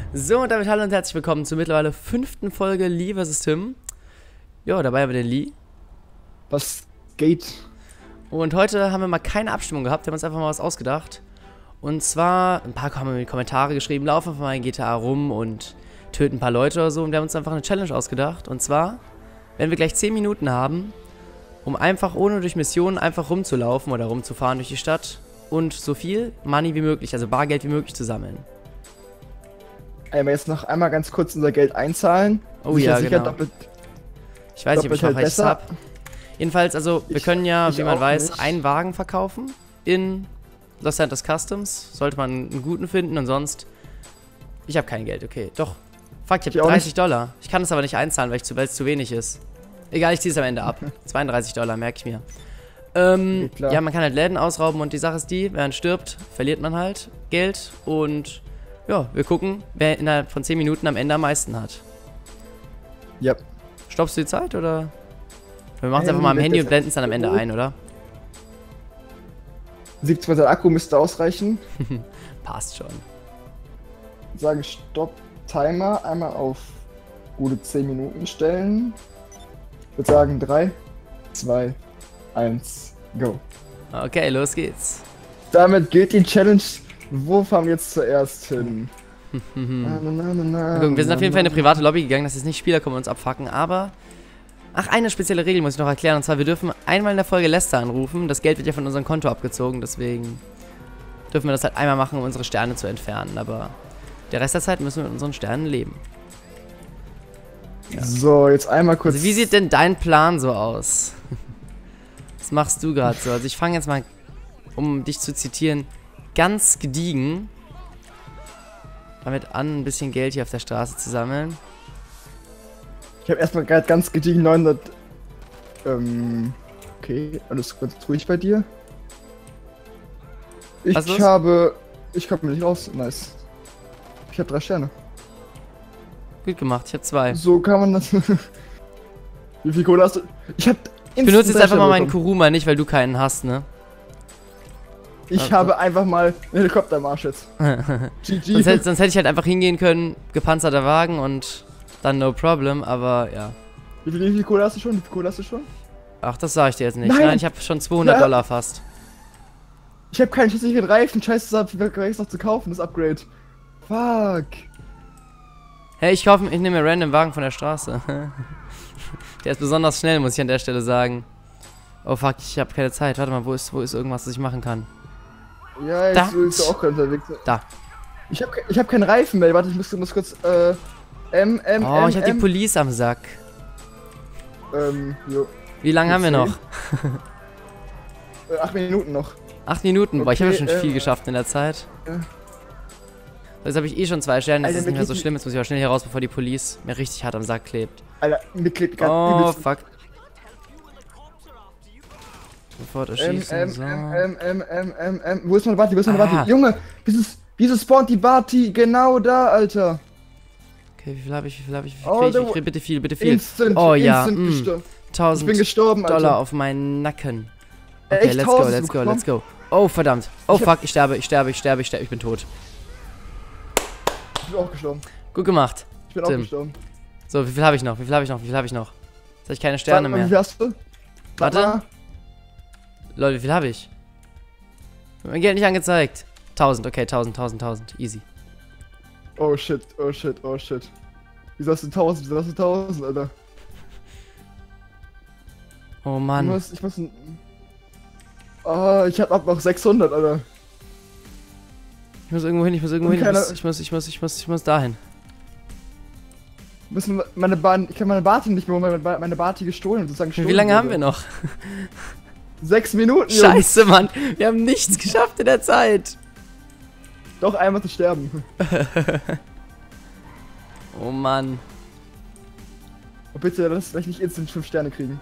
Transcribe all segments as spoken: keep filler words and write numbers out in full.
So, und damit hallo und herzlich willkommen zur mittlerweile fünften Folge Lee versus. Tim. Ja, dabei haben wir den Lee. Was geht? Und heute haben wir mal keine Abstimmung gehabt, wir haben uns einfach mal was ausgedacht. Und zwar, ein paar haben in die Kommentare geschrieben, laufen einfach mal in G T A rum und töten ein paar Leute oder so. Und wir haben uns einfach eine Challenge ausgedacht. Und zwar, wenn wir gleich zehn Minuten haben, um einfach ohne durch Missionen einfach rumzulaufen oder rumzufahren durch die Stadt und so viel Money wie möglich, also Bargeld wie möglich zu sammeln. Einmal jetzt noch einmal ganz kurz unser Geld einzahlen. Oh sicher, ja, sicher genau. Doppelt, ich weiß nicht, ob ich noch halt rechts habe. Jedenfalls, also wir Ich- können ja, ich wie man auch weiß, nicht. einen Wagen verkaufen in Los Santos Customs. Sollte man einen guten finden und sonst... Ich habe kein Geld, okay. Doch. Fuck, ich Ich habe auch dreißig Dollar. Ich kann es aber nicht einzahlen, weil ich zu, weil es zu wenig ist. Egal, ich ziehe es am Ende ab. zweiunddreißig Dollar, merke ich mir. Ähm, Okay, klar. ja, man kann halt Läden ausrauben und die Sache ist die, wer man stirbt, verliert man halt Geld und ja, wir gucken, wer innerhalb von zehn Minuten am Ende am meisten hat. Ja. Stoppst du die Zeit oder? Wir machen es Ähm, einfach mal am wenn Handy das- und blenden es dann am Ende ein, oder? siebzig Prozent Akku müsste ausreichen. Passt schon. Sagen Stopp Timer einmal auf gute zehn Minuten stellen. Ich würde sagen drei, zwei, eins, go. Okay, los geht's. Damit geht die Challenge. Wo fahren wir jetzt zuerst hin? Na, na, na, na, Mal gucken, wir sind na, auf jeden Fall in na. eine private Lobby gegangen, dass jetzt nicht Spieler kommen und uns abfacken, aber... Ach, eine spezielle Regel muss ich noch erklären, und zwar, wir dürfen einmal in der Folge Lester anrufen. Das Geld wird ja von unserem Konto abgezogen, deswegen dürfen wir das halt einmal machen, um unsere Sterne zu entfernen, aber der Rest der Zeit müssen wir mit unseren Sternen leben. Ja. So, jetzt einmal kurz. Also wie sieht denn dein Plan so aus? Was machst du gerade so? Also ich fange jetzt mal, um dich zu zitieren, ganz gediegen damit an, ein bisschen Geld hier auf der Straße zu sammeln. Ich habe erstmal gerade ganz gediegen neunhundert. Ähm. Okay, alles ganz ruhig bei dir. Ich Was los? habe. Ich komme nicht raus. Nice. Ich habe drei Sterne. Gut gemacht, ich habe zwei. So kann man das. Wie viel Kohle hast du? Ich habe. Ich benutze jetzt einfach mal meinen Kuruma, nicht weil du keinen hast, ne? Ich Also. habe einfach mal einen Helikoptermarsch jetzt. G G. sonst, hätte, sonst hätte ich halt einfach hingehen können, gepanzerter Wagen und dann no problem, aber ja. Wie viel, wie viel Kohle hast du schon? Wie viel Kohle hast du schon? Ach, das sage ich dir jetzt nicht. Nein. Nein, ich habe schon zweihundert Ja. Dollar fast. Ich habe keinen schüsseligen Reifen. Scheiße, das hab ich noch zu kaufen, das Upgrade. Fuck. Hey, ich kaufe, ich nehme mir random Wagen von der Straße. Der ist besonders schnell, muss ich an der Stelle sagen. Oh fuck, ich habe keine Zeit. Warte mal, wo ist, wo ist irgendwas, was ich machen kann? Ja, Da. ich will auch gerade unterwegs. Da. Ich habe ich hab keinen Reifen mehr. Warte, ich muss, muss kurz. Äh. M, M, Oh, M, ich habe die M. Police am Sack. Ähm, jo. Wie lange haben wir zehn. noch? Äh, acht Minuten noch. Acht Minuten. Boah, ich habe ja Okay, schon viel ähm, geschafft in der Zeit. ja. Jetzt habe ich eh schon zwei Sterne, das Alter, ist nicht mir mehr so geht die- schlimm. Jetzt muss ich aber schnell hier raus, bevor die Police mir richtig hart am Sack klebt. Alter, mir klebt gerade Oh, übelst. fuck. Sofort M, erschießen, M, so. M, M, M, M, M, M. Wo ist meine Barty? Wo ist meine Ah. Barty? Junge, wieso, wieso spawnt die Barty genau da, Alter? Okay, wie viel habe ich, wie viel habe ich, wie viel Oh, krieg ich? der- Ich krieg bitte viel, bitte viel. Instant, Oh ja, instant mm. gestorben. Ich bin tausend gestorben, Alter. Dollar auf meinen Nacken. Äh, Okay, echt let's go, tausend let's go, bekommen? let's go. Oh, verdammt. Oh, Ich hab- fuck, ich sterbe, ich sterbe, ich sterbe, ich sterbe, ich bin tot. Ich bin auch gestorben. Gut gemacht. Ich bin auch Tim. gestorben. So, wie viel habe ich noch? Wie viel habe ich noch? Wie viel habe ich noch? Jetzt habe ich keine Sterne Warte mal, mehr. Wie viel hast du? Warte. Lol, wie viel habe ich? Mein Geld nicht angezeigt. tausend, okay, tausend, tausend, tausend. Easy. Oh shit, oh shit, oh shit. Wieso hast du tausend? Wieso hast du tausend, Alter? Oh Ich Mann. muss, ich muss ein... Oh, ich hab ab noch sechshundert, Alter. Ich muss irgendwo hin, ich muss irgendwo Und hin. Ich muss, keiner- ich muss, ich muss, ich muss, ich muss dahin. Müssen meine Bahn, ich kann meine Barty nicht mehr holen, weil meine, meine Barty gestohlen und sozusagen Wie gestohlen lange haben wurde. wir noch? Sechs Minuten, Jungs. Scheiße, Mann. Wir haben nichts geschafft in der Zeit. Doch einmal zu sterben. Oh Mann. Oh, bitte, lass vielleicht nicht instant fünf Sterne kriegen.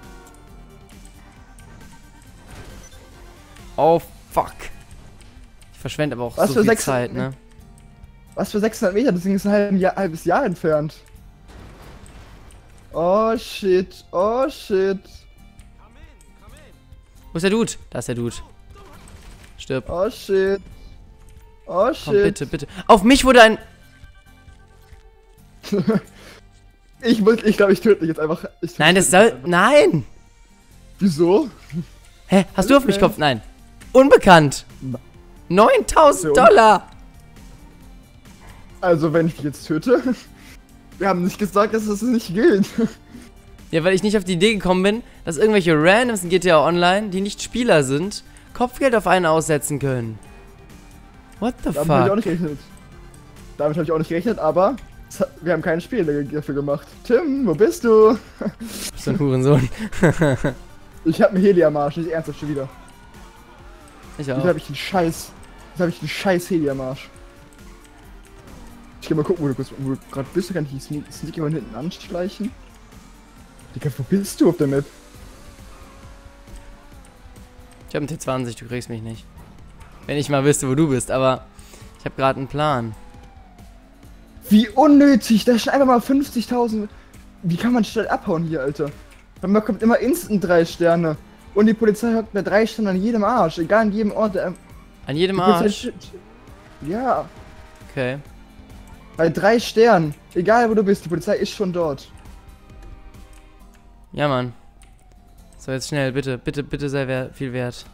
Oh, fuck. Ich verschwende aber auch Was so für viel sechs- Zeit, ne? Was für sechshundert Meter? Das Ding ist ein halbes Jahr, halbes Jahr entfernt. Oh shit, oh shit. Wo ist der Dude? Da ist der Dude. Stirb. Oh shit. Oh shit. Komm, bitte, bitte. Auf mich wurde ein... ich muss, ich glaube, ich töte dich jetzt einfach. Ich Nein, das soll. Nein! Wieso? Hä? Hast du auf mich Kopf? Nein. Unbekannt! neuntausend Dollar! Also, wenn ich dich jetzt töte. Wir haben nicht gesagt, dass das nicht gilt. Ja, weil ich nicht auf die Idee gekommen bin, dass irgendwelche Randoms in G T A Online, die nicht Spieler sind, Kopfgeld auf einen aussetzen können. What the Damit habe ich auch fuck? nicht gerechnet. Damit habe ich auch nicht gerechnet, aber es hat- wir haben kein Spiel dafür gemacht. Tim, wo bist du? So ein Hurensohn. Ich habe einen Heli am Arsch, nicht ernsthaft schon wieder. Ich Jetzt auch. habe ich einen Scheiß. Jetzt habe ich einen Scheiß Heli am Arsch. Ich kann mal gucken, wo du, wo du gerade bist. Kann ich die Sneak Sneaky von hinten anschleichen? Digga, wo bist du auf der Map? Ich habe einen T zwanzig, du kriegst mich nicht. Wenn ich mal wüsste, wo du bist, aber ich habe gerade einen Plan. Wie unnötig! Da stehen einfach mal fünfzigtausend. Wie kann man schnell abhauen hier, Alter? Man bekommt immer instant drei Sterne. Und die Polizei hockt bei drei Sternen an jedem Arsch. Egal an jedem Ort. Der, An jedem die Polizei Arsch? steht- Ja, Okay. bei drei Sternen. Egal wo du bist, die Polizei ist schon dort. Ja, Mann. So, jetzt schnell, bitte, bitte, bitte sei wer viel wert.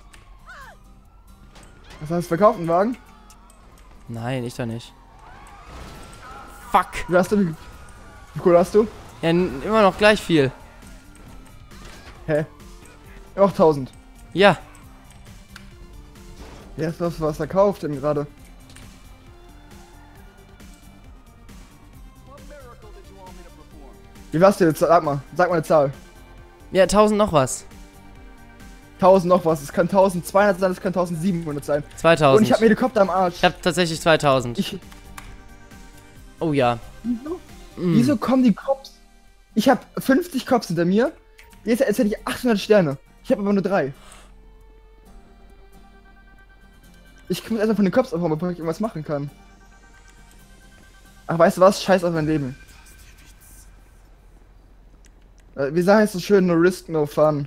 Was heißt, verkauft einen Wagen? Nein, ich doch nicht. Fuck. Wie hast du? Wie wie cool hast du? Ja, n- immer noch gleich viel. Hä? Auch tausend. Ja. Wer ist das, was verkauft denn gerade? Wie war's denn jetzt? Sag mal, sag mal eine Zahl. Ja, tausend noch was. tausend noch was. Es kann tausendzweihundert sein, es kann tausendsiebenhundert sein. zweitausend. Und ich hab mir Helikopter am Arsch. Ich hab tatsächlich zweitausend. Ich, Oh ja. wieso? Mm. Wieso kommen die Cops? Ich hab fünfzig Cops hinter mir. Jetzt, jetzt hätte ich achthundert Sterne. Ich habe aber nur drei. Ich muss erstmal von den Cops aufhauen, bevor ich irgendwas machen kann. Ach, weißt du was? Scheiß auf mein Leben. Äh, Wie sagen es so schön, no risk, no fun.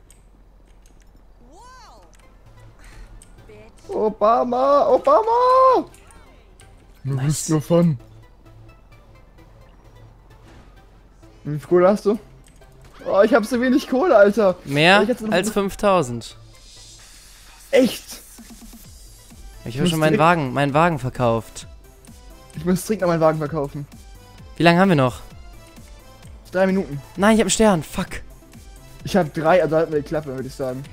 Obama! Obama! No Nice. risk, no fun. Wie viel Kohle hast du? Oh, ich hab so wenig Kohle, Alter. Mehr Soll ich jetzt noch- als fünftausend. Echt? Ich habe muss schon meinen direkt- Wagen, meinen Wagen verkauft. Ich muss dringend noch meinen Wagen verkaufen. Wie lange haben wir noch? Drei Minuten. Nein, ich habe einen Stern. Fuck. Ich habe drei, also halt mir die Klappe, würde ich sagen.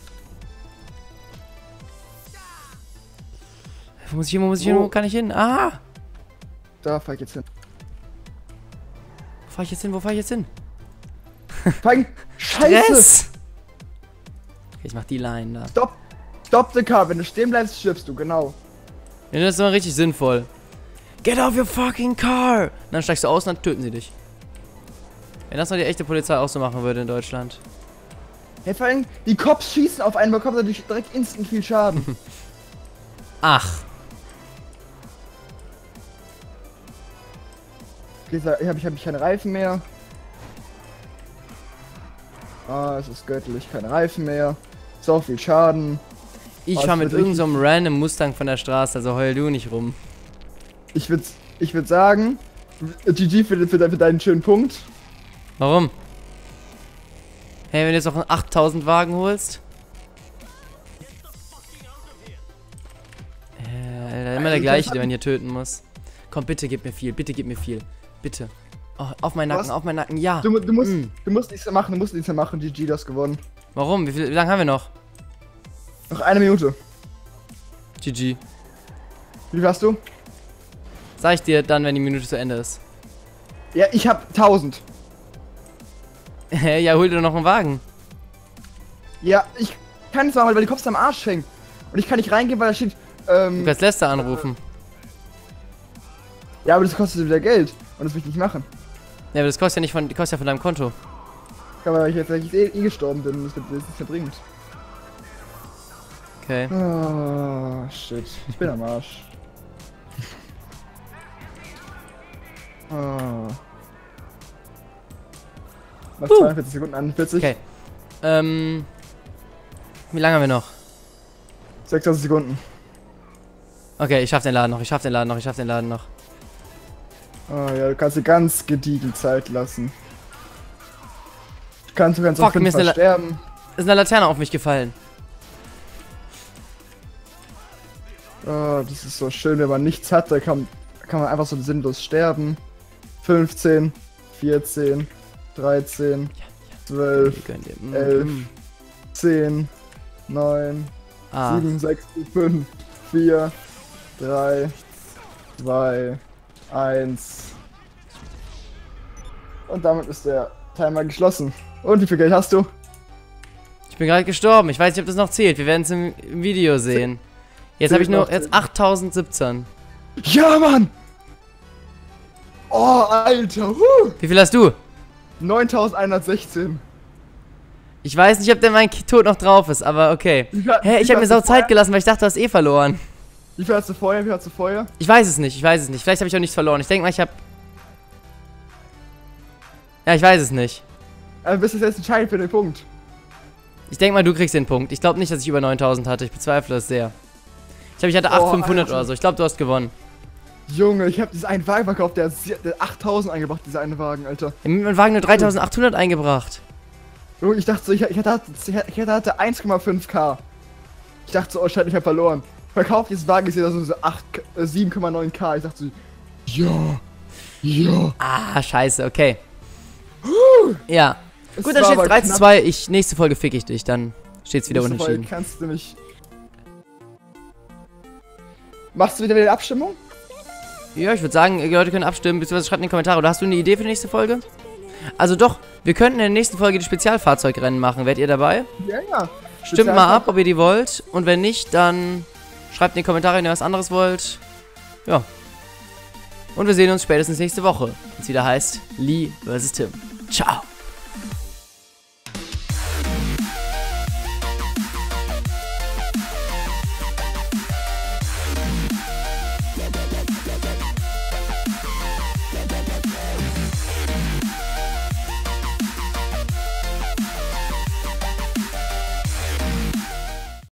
Wo muss ich hin? Wo muss ich hin? Wo? Wo kann ich hin? Ah! Da fahr ich jetzt hin. Wo fahr ich jetzt hin? Wo fahr ich jetzt hin? Fang! Scheiße! Stress! Okay, ich mach die Line da. Stop! Stop the car, wenn du stehen bleibst, stirbst du, genau. Ja, das ist mal richtig sinnvoll. Get off your fucking car! Und dann steigst du aus und dann töten sie dich. Wenn das noch die echte Polizei auch so machen würde in Deutschland. Hey, vor allem, die Cops schießen auf einen, bekommt dadurch direkt instant viel Schaden. Ach. Okay, so, ich habe ich hab keine Reifen mehr. Ah, es ist göttlich, keine Reifen mehr. So viel Schaden. Ich Oh, fahr das mit wird irgendeinem so random Mustang von der Straße, also heul du nicht rum. Ich würde ich würd sagen, G G für, für, für deinen schönen Punkt. Warum? Hey, wenn du jetzt noch einen achttausend Wagen holst? Äh, Alter, immer der gleiche, der man hier töten muss. Komm, bitte gib mir viel, bitte gib mir viel. Bitte. Oh, auf meinen Nacken, Was? auf meinen Nacken, ja. Du, du, musst, Mm. du musst nichts mehr machen, du musst nichts mehr machen, G G, du hast gewonnen. Warum? Wie, viel, wie lange haben wir noch? Noch eine Minute. G G. Wie viel hast du? Sag ich dir dann, wenn die Minute zu Ende ist. Ja, ich hab tausend. Ja, hol dir doch noch einen Wagen. Ja, ich kann nicht machen, weil die Cops am Arsch hängen. Und ich kann nicht reingehen, weil da steht, Du ähm, kannst Lester anrufen. ja, aber das kostet wieder Geld. Und das will ich nicht machen. Ja, aber das kostet ja nicht von, kostet ja von deinem Konto. Aber weil ich jetzt eigentlich eh, eh gestorben bin und das wird nichts mehr bringt. Okay. Oh, shit. Ich bin am Arsch. Oh. Nach Uh. zweiundvierzig Sekunden, einundvierzig. Okay. Ähm. Wie lange haben wir noch? sechsundzwanzig Sekunden. Okay, ich schaff den Laden noch, ich schaff den Laden noch, ich schaff den Laden noch. Oh ja, du kannst dir ganz gediegen Zeit lassen. Du kannst, du kannst Fuck, auf jeden mir ist Fall eine La- sterben. Ist eine Laterne auf mich gefallen. Oh, das ist so schön, wenn man nichts hat, da kann, kann man einfach so sinnlos sterben. fünfzehn, vierzehn, dreizehn, zwölf, Ihr könnt ihr- mm, elf, mm. zehn, neun, Ah, sieben, sechs, fünf, vier, drei, zwei, eins. Und damit ist der Timer geschlossen. Und wie viel Geld hast du? ich bin gerade gestorben. Ich weiß nicht, ob das noch zählt. Wir werden es im, im Video sehen. Jetzt habe ich nur jetzt achttausendsiebzehn. Ja, Mann! Oh, Alter! Huh. Wie viel hast du? neuntausendeinhundertsechzehn. Ich weiß nicht, ob der mein Tod noch drauf ist, aber okay. Wie viel- Hä, wie ich viel habe mir hast du sau Zeit vorher? gelassen, weil ich dachte, du hast eh verloren. Wie viel hast du vorher? Wie viel hast du vorher? Ich weiß es nicht, ich weiß es nicht. Vielleicht habe ich auch nichts verloren. Ich denke mal, ich habe... Ja, ich weiß es nicht. Also bist du jetzt entscheidend für den Punkt. Ich denke mal, du kriegst den Punkt. Ich glaube nicht, dass ich über neuntausend hatte. Ich bezweifle es sehr. Ich glaube, ich hatte achttausendfünfhundert Alter. oder so. Ich glaube, du hast gewonnen. Junge, ich habe diesen einen Wagen verkauft, der hat sie- der hat achttausend eingebracht, dieser eine Wagen, Alter. Ja, mit meinem Wagen nur dreitausendachthundert eingebracht. Junge, ich dachte so, ich, ich hatte, ich hatte eins Komma fünf K. Ich dachte so, oh Scheiße, ich hab verloren. Verkauft diesen Wagen, ich sehe da so, so acht, äh, sieben Komma neun K. Ich dachte so, ja, ja. Ah, scheiße, okay. Ja. Es Gut, dann war steht's aber drei zu knapp. zwei. Ich, nächste Folge fick ich dich. Dann steht's wieder Nächste Folge unentschieden. Kannst du mich... Machst du wieder eine Abstimmung? Ja, ich würde sagen, die Leute können abstimmen, beziehungsweise schreibt in die Kommentare. Oder hast du eine Idee für die nächste Folge? Also doch, wir könnten in der nächsten Folge die Spezialfahrzeugrennen machen. Werdet ihr dabei? Ja, ja. Stimmt mal ab, ob ihr die wollt. Und wenn nicht, dann schreibt in die Kommentare, wenn ihr was anderes wollt. Ja. Und wir sehen uns spätestens nächste Woche, wenn es wieder heißt Lee versus Tim. Ciao.